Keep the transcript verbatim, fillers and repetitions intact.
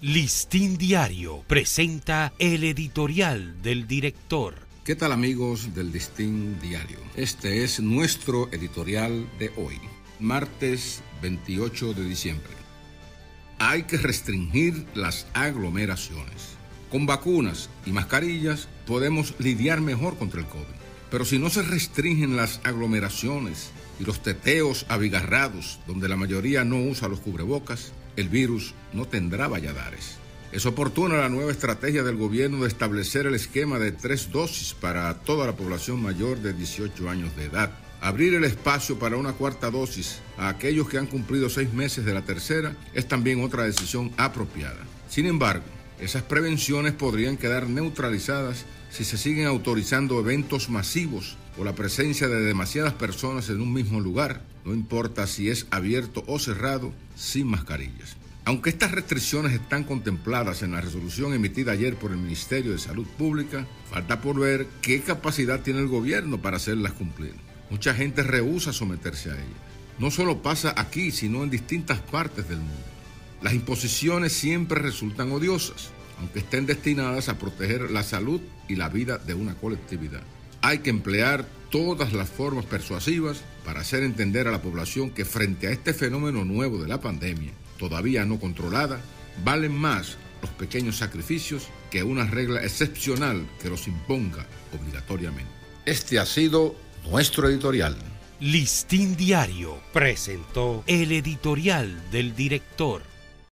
Listín Diario presenta el editorial del director. ¿Qué tal, amigos del Listín Diario? Este es nuestro editorial de hoy, martes veintiocho de diciembre. Hay que restringir las aglomeraciones. Con vacunas y mascarillas podemos lidiar mejor contra el COVID. Pero si no se restringen las aglomeraciones y los teteos abigarrados, donde la mayoría no usa los cubrebocas, el virus no tendrá valladares. Es oportuna la nueva estrategia del gobierno de establecer el esquema de tres dosis para toda la población mayor de dieciocho años de edad. Abrir el espacio para una cuarta dosis a aquellos que han cumplido seis meses de la tercera es también otra decisión apropiada. Sin embargo, esas prevenciones podrían quedar neutralizadas si se siguen autorizando eventos masivos o la presencia de demasiadas personas en un mismo lugar, no importa si es abierto o cerrado, sin mascarillas. Aunque estas restricciones están contempladas en la resolución emitida ayer por el Ministerio de Salud Pública, falta por ver qué capacidad tiene el gobierno para hacerlas cumplir. Mucha gente rehúsa someterse a ellas. No solo pasa aquí, sino en distintas partes del mundo. Las imposiciones siempre resultan odiosas, aunque estén destinadas a proteger la salud y la vida de una colectividad. Hay que emplear todas las formas persuasivas para hacer entender a la población que frente a este fenómeno nuevo de la pandemia, todavía no controlada, valen más los pequeños sacrificios que una regla excepcional que los imponga obligatoriamente. Este ha sido nuestro editorial. Listín Diario presentó el editorial del director.